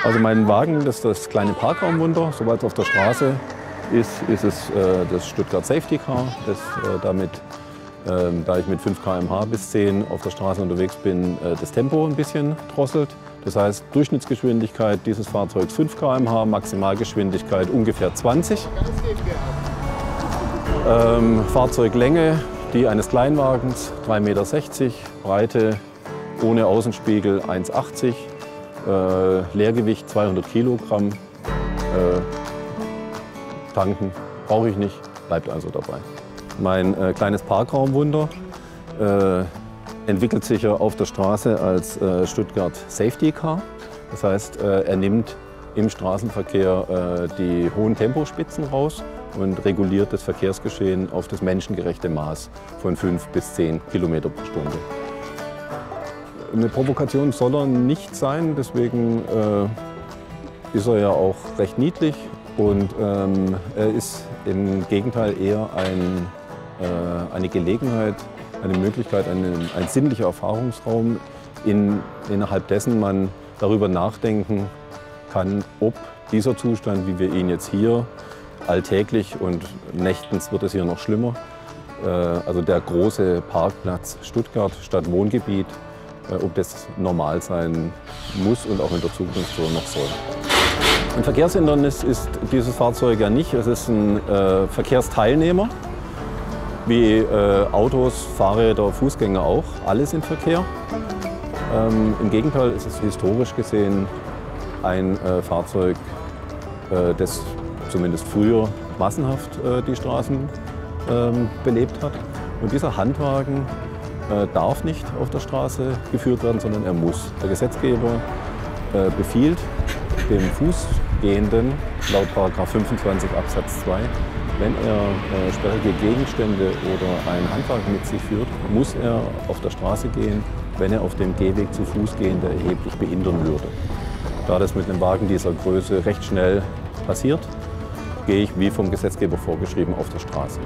Also mein Wagen, das ist das kleine Parkraumwunder. Sobald es auf der Straße ist, ist es das Stuttgart Safety Car, das damit, da ich mit 5 km/h bis 10 auf der Straße unterwegs bin, das Tempo ein bisschen drosselt. Das heißt, Durchschnittsgeschwindigkeit dieses Fahrzeugs 5 km/h, Maximalgeschwindigkeit ungefähr 20. Fahrzeuglänge, die eines Kleinwagens, 3,60 Meter, Breite ohne Außenspiegel 1,80 Leergewicht 200 Kilogramm. Tanken brauche ich nicht, bleibt also dabei. Mein kleines Parkraumwunder entwickelt sich ja auf der Straße als Stuttgart Safety Car. Das heißt, er nimmt im Straßenverkehr die hohen Tempospitzen raus und reguliert das Verkehrsgeschehen auf das menschengerechte Maß von 5 bis 10 Kilometer pro Stunde. Eine Provokation soll er nicht sein, deswegen ist er ja auch recht niedlich und er ist im Gegenteil eher eine Gelegenheit, eine Möglichkeit, ein sinnlicher Erfahrungsraum, innerhalb dessen man darüber nachdenken kann, ob dieser Zustand, wie wir ihn jetzt hier alltäglich und nächtens wird es hier noch schlimmer, also der große Parkplatz Stuttgart statt Wohngebiet, ob das normal sein muss und auch in der Zukunft so noch soll. Ein Verkehrshindernis ist dieses Fahrzeug ja nicht. Es ist ein Verkehrsteilnehmer, wie Autos, Fahrräder, Fußgänger auch. Alle sind Verkehr. Im Gegenteil ist es historisch gesehen ein Fahrzeug, das zumindest früher massenhaft die Straßen belebt hat. Und dieser Handwagen darf nicht auf der Straße geführt werden, sondern er muss. Der Gesetzgeber befiehlt dem Fußgehenden laut § 25 Absatz 2, wenn er sperrige Gegenstände oder einen Handwagen mit sich führt, muss er auf der Straße gehen, wenn er auf dem Gehweg zu Fuß Gehende erheblich behindern würde. Da das mit einem Wagen dieser Größe recht schnell passiert, gehe ich wie vom Gesetzgeber vorgeschrieben auf der Straße.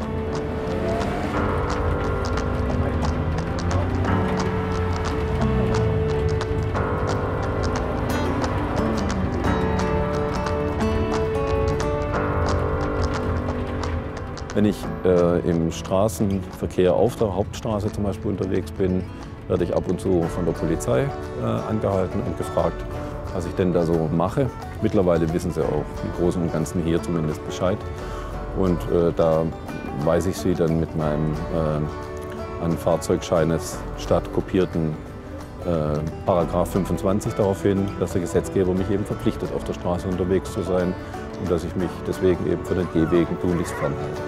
Wenn ich im Straßenverkehr auf der Hauptstraße zum Beispiel unterwegs bin, werde ich ab und zu von der Polizei angehalten und gefragt, was ich denn da so mache. Mittlerweile wissen sie auch im Großen und Ganzen hier zumindest Bescheid. Und da weise ich sie dann mit meinem an Fahrzeugscheines statt kopierten § 25 darauf hin, dass der Gesetzgeber mich eben verpflichtet, auf der Straße unterwegs zu sein und dass ich mich deswegen eben von den Gehwegen tunlichst fernhalte.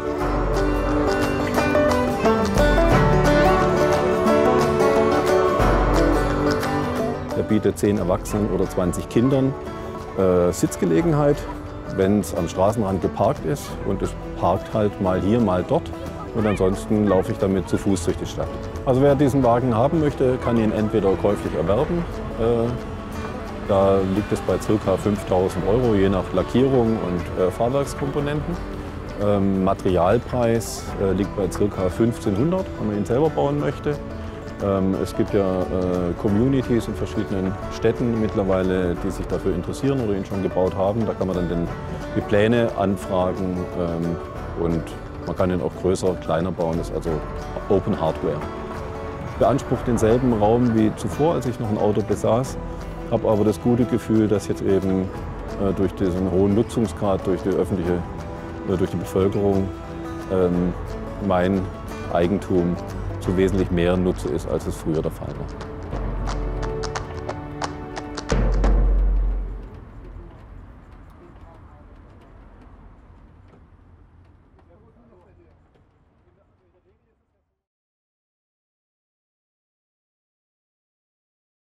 Er bietet 10 Erwachsenen oder 20 Kindern Sitzgelegenheit, wenn es am Straßenrand geparkt ist und es parkt halt mal hier, mal dort. Und ansonsten laufe ich damit zu Fuß durch die Stadt. Also wer diesen Wagen haben möchte, kann ihn entweder käuflich erwerben. Da liegt es bei ca. 5.000 €, je nach Lackierung und Fahrwerkskomponenten. Materialpreis liegt bei ca. 1.500 €, wenn man ihn selber bauen möchte. Es gibt ja Communities in verschiedenen Städten mittlerweile, die sich dafür interessieren oder ihn schon gebaut haben. Da kann man dann die Pläne anfragen und man kann ihn auch größer, kleiner bauen. Das ist also Open Hardware. Beansprucht denselben Raum wie zuvor, als ich noch ein Auto besaß, habe aber das gute Gefühl, dass jetzt eben durch diesen hohen Nutzungsgrad durch die Bevölkerung mein Eigentum zu wesentlich mehr Nutze ist, als es früher der Fall war.